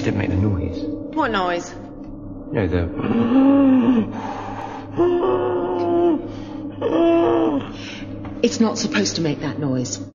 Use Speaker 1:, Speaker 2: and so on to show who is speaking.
Speaker 1: didn't make the noise.
Speaker 2: What noise?
Speaker 1: You know, the...
Speaker 2: It's not supposed to make that noise.